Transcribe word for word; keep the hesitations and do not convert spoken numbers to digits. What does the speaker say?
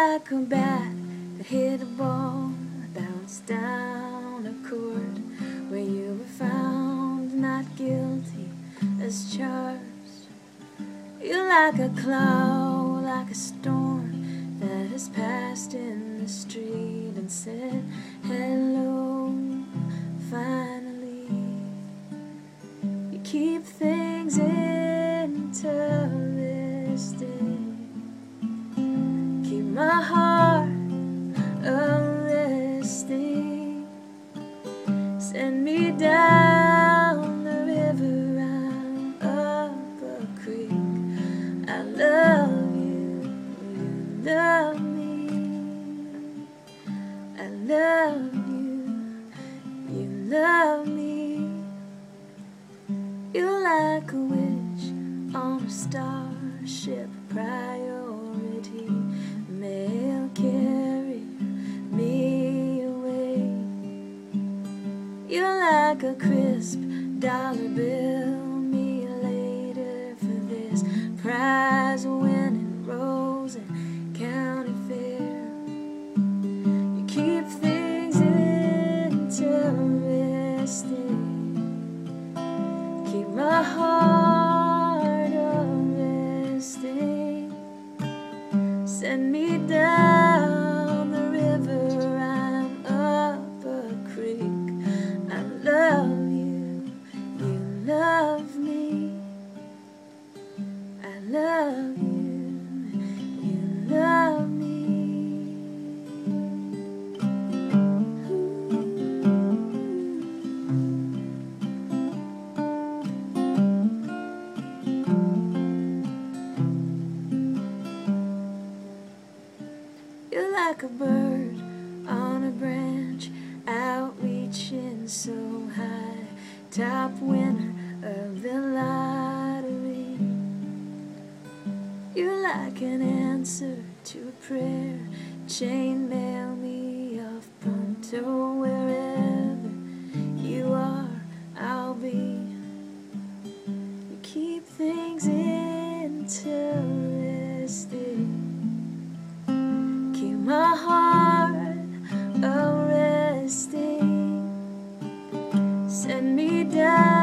like a bat that hit a ball, bounced down a court, where you were found not guilty as charged. You're like a cloud, like a storm that has passed in the street and said hello. Finally, you keep things interesting, keep my heart arresting. Send me down the river, I'm up a creek. I love you, you love me. I love you, you love me. You're like a wish on a starship, priority mail carrier, me away. You're like a crisp dollar bill, me later for this prize-winning rose at county fair. You keep things interesting, keep my heart arresting. Send me down the river, I'm up a creek. I love you, you love me. I love you, you love me. You're like a bird on a branch, outreaching so high, top winner of the lottery. You're like an answer to a prayer, chain mail me off pronto. Wherever you are, I'll be. You keep things interesting, keep my heart arresting. Send me down